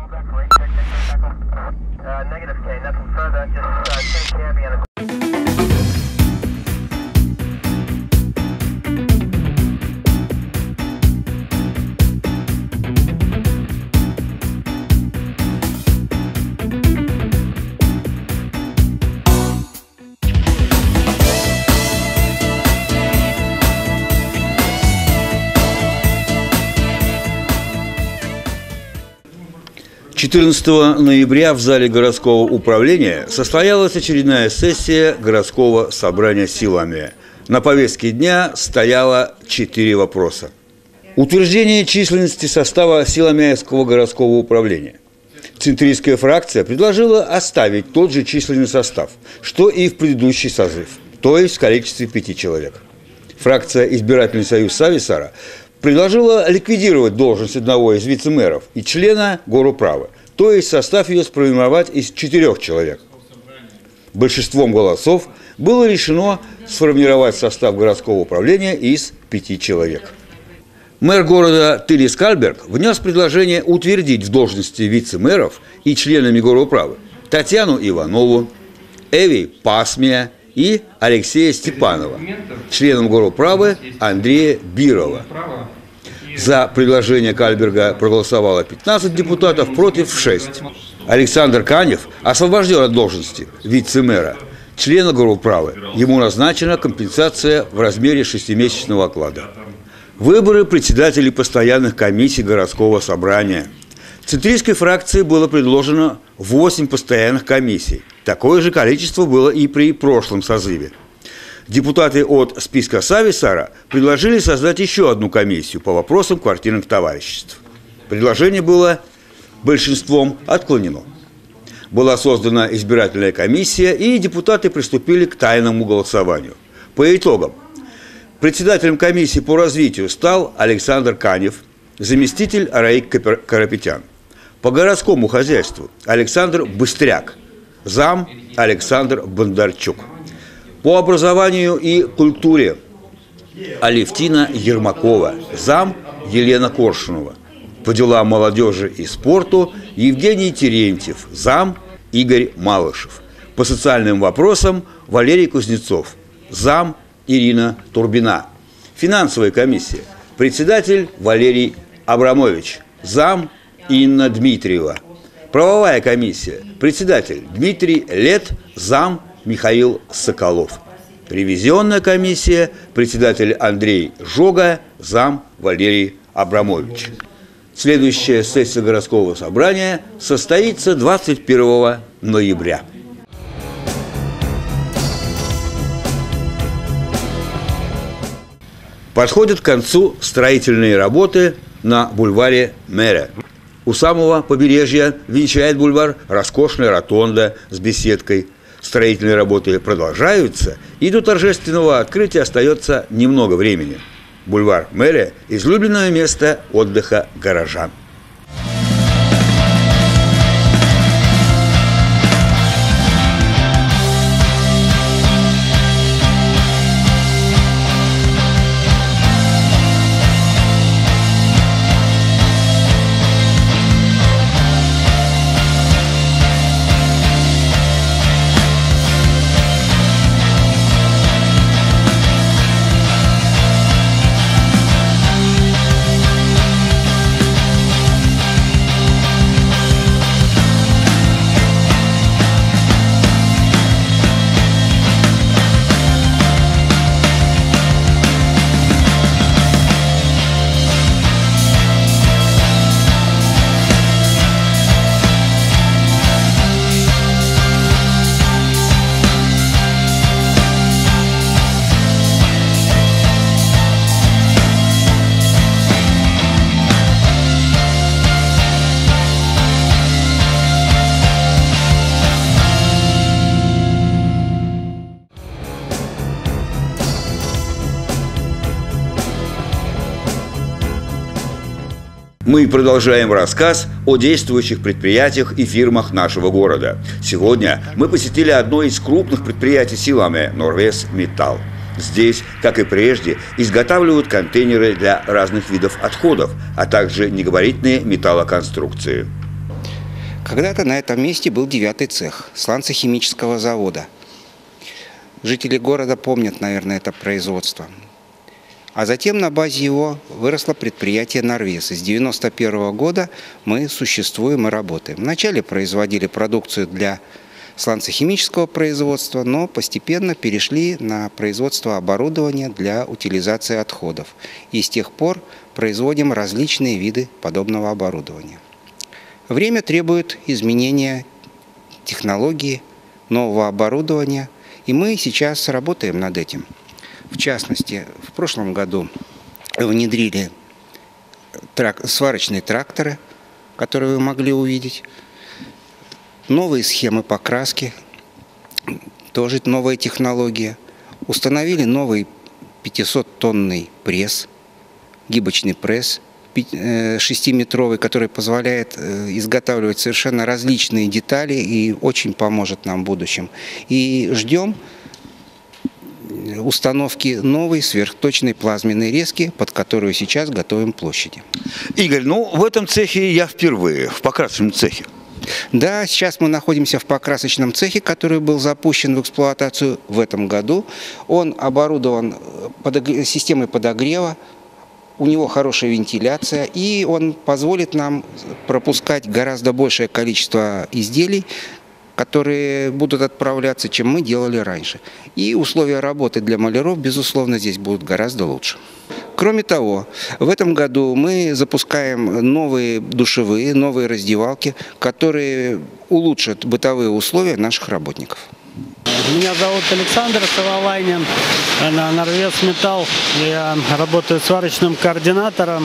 «14 ноября в зале городского управления состоялась очередная сессия городского собрания силами. На повестке дня стояло 4 вопроса. Утверждение численности состава Силомяевского городского управления. Центристская фракция предложила оставить тот же численный состав, что и в предыдущий созыв, то есть в количестве 5 человек. Фракция «Избирательный союз Сависара» предложила ликвидировать должность одного из вице-мэров и члена горуправы, то есть состав ее сформировать из 4 человек. Большинством голосов было решено сформировать состав городского управления из 5 человек. Мэр города Тылис Кальберг внес предложение утвердить в должности вице-мэров и членами горуправы Татьяну Иванову, Эви Пасмия и Алексея Степанова, членом горуправы Андрея Бирова. За предложение Кальберга проголосовало 15 депутатов, против 6. Александр Канев освобожден от должности вице-мэра, члена горуправы. Ему назначена компенсация в размере 6-месячного оклада. Выборы председателей постоянных комиссий городского собрания. Центристской фракции было предложено 8 постоянных комиссий. Такое же количество было и при прошлом созыве. Депутаты от списка Сависара предложили создать еще одну комиссию по вопросам квартирных товариществ. Предложение было большинством отклонено. Была создана избирательная комиссия, и депутаты приступили к тайному голосованию. По итогам, председателем комиссии по развитию стал Александр Канев, заместитель Раик Карапетян. По городскому хозяйству Александр Быстряк, зам Александр Бондарчук. По образованию и культуре Алевтина Ермакова, зам Елена Коршунова. По делам молодежи и спорту Евгений Терентьев, зам Игорь Малышев. По социальным вопросам Валерий Кузнецов, зам Ирина Турбина. Финансовая комиссия. Председатель Валерий Абрамович, зам Инна Дмитриева. Правовая комиссия. Председатель Дмитрий Лет, зам Михаил Соколов. Ревизионная комиссия. Председатель Андрей Жога, зам Валерий Абрамович. Следующая сессия городского собрания состоится 21 ноября. Подходят к концу строительные работы на бульваре Мэра. У самого побережья венчает бульвар роскошная ротонда с беседкой. Строительные работы продолжаются, и до торжественного открытия остается немного времени. Бульвар Мэра – излюбленное место отдыха горожан. Мы продолжаем рассказ о действующих предприятиях и фирмах нашего города. Сегодня мы посетили одно из крупных предприятий Силами – Норвес Металл. Здесь, как и прежде, изготавливают контейнеры для разных видов отходов, а также негабаритные металлоконструкции. Когда-то на этом месте был 9-й цех сланцехимического завода. Жители города помнят, наверное, это производство. А затем на базе его выросло предприятие «Норвес». С 1991 года мы существуем и работаем. Вначале производили продукцию для сланцехимического производства, но постепенно перешли на производство оборудования для утилизации отходов. И с тех пор производим различные виды подобного оборудования. Время требует изменения технологии, нового оборудования, и мы сейчас работаем над этим. В частности, в прошлом году внедрили сварочные тракторы, которые вы могли увидеть, новые схемы покраски, тоже новая технология. Установили новый 500-тонный пресс, гибочный пресс, 6-метровый, который позволяет изготавливать совершенно различные детали и очень поможет нам в будущем. И ждем установки новой сверхточной плазменной резки, под которую сейчас готовим площади. Игорь, ну в этом цехе я впервые, в покрасочном цехе. Да, сейчас мы находимся в покрасочном цехе, который был запущен в эксплуатацию в этом году. Он оборудован системой подогрева, у него хорошая вентиляция, и он позволит нам пропускать гораздо большее количество изделий, которые будут отправляться, чем мы делали раньше. И условия работы для маляров, безусловно, здесь будут гораздо лучше. Кроме того, в этом году мы запускаем новые душевые, новые раздевалки, которые улучшат бытовые условия наших работников. Меня зовут Александр Савалайнин, на «Норвес Металл». Я работаю сварочным координатором.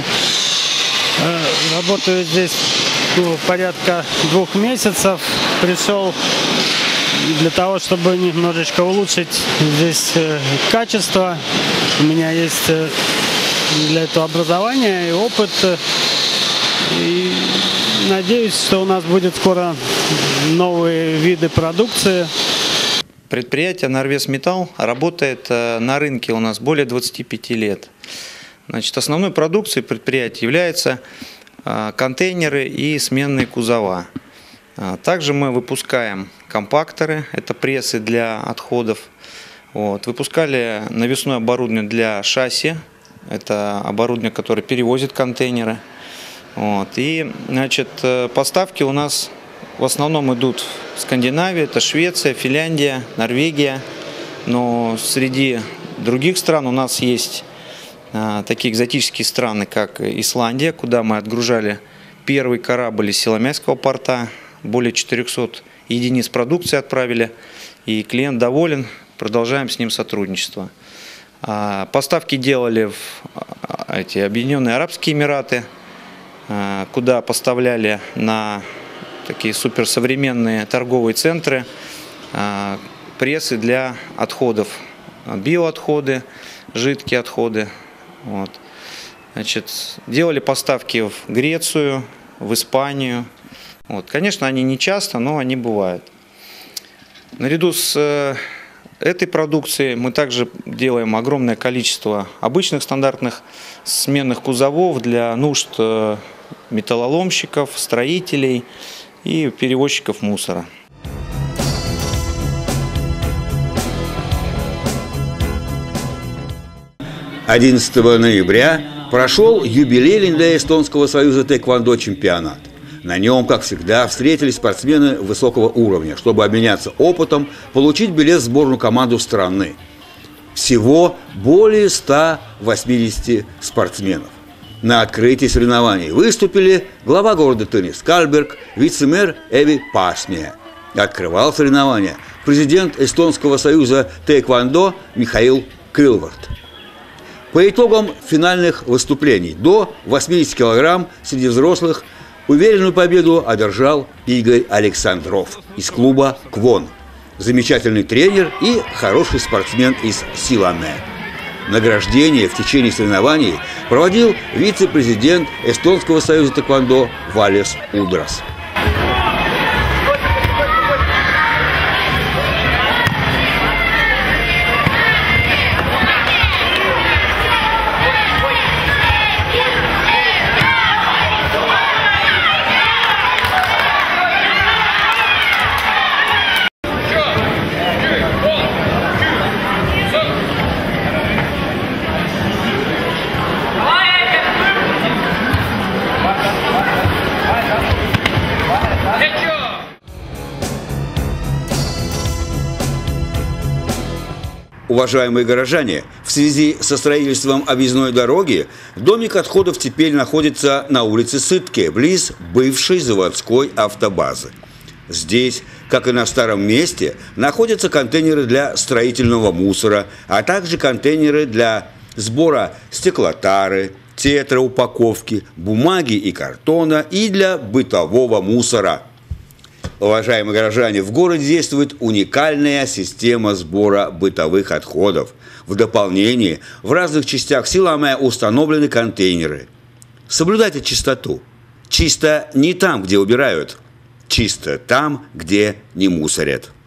Работаю здесь порядка 2 месяцев. Пришел для того, чтобы немножечко улучшить здесь качество. У меня есть для этого образование и опыт. И надеюсь, что у нас будет скоро новые виды продукции. Предприятие «Норвес Металл» работает на рынке у нас более 25 лет. Значит, основной продукцией предприятия являются контейнеры и сменные кузова. Также мы выпускаем компакторы, это прессы для отходов. Выпускали навесное оборудование для шасси, это оборудование, которое перевозит контейнеры. И, значит, поставки у нас в основном идут в Скандинавию, это Швеция, Финляндия, Норвегия. Но среди других стран у нас есть такие экзотические страны, как Исландия, куда мы отгружали первый корабль из Силамянского порта. Более 400 единиц продукции отправили, и клиент доволен, продолжаем с ним сотрудничество. Поставки делали в эти Объединенные Арабские Эмираты, куда поставляли на такие суперсовременные торговые центры прессы для отходов, биоотходы, жидкие отходы. Значит, делали поставки в Грецию, в Испанию. Конечно, они не часто, но они бывают. Наряду с этой продукцией мы также делаем огромное количество обычных стандартных сменных кузовов для нужд металлоломщиков, строителей и перевозчиков мусора. 11 ноября прошел юбилейный для Эстонского союза тэквондо чемпионат. На нем, как всегда, встретились спортсмены высокого уровня, чтобы обменяться опытом, получить билет в сборную команду страны. Всего более 180 спортсменов. На открытии соревнований выступили глава города Тынис Кальберг, вице-мэр Эви Пасмия. Открывал соревнования президент Эстонского союза тэквондо Михаил Кылвард. По итогам финальных выступлений до 80 килограмм среди взрослых уверенную победу одержал Игорь Александров из клуба «Квон». Замечательный тренер и хороший спортсмен из Силаме. Награждение в течение соревнований проводил вице-президент Эстонского союза тэквондо Валес Удрас. Уважаемые горожане, в связи со строительством объездной дороги домик отходов теперь находится на улице Сытке, близ бывшей заводской автобазы. Здесь, как и на старом месте, находятся контейнеры для строительного мусора, а также контейнеры для сбора стеклотары, тетраупаковки, бумаги и картона и для бытового мусора. Уважаемые горожане, в городе действует уникальная система сбора бытовых отходов. В дополнение, в разных частях Силамэ установлены контейнеры. Соблюдайте чистоту. Чисто не там, где убирают. Чисто там, где не мусорят.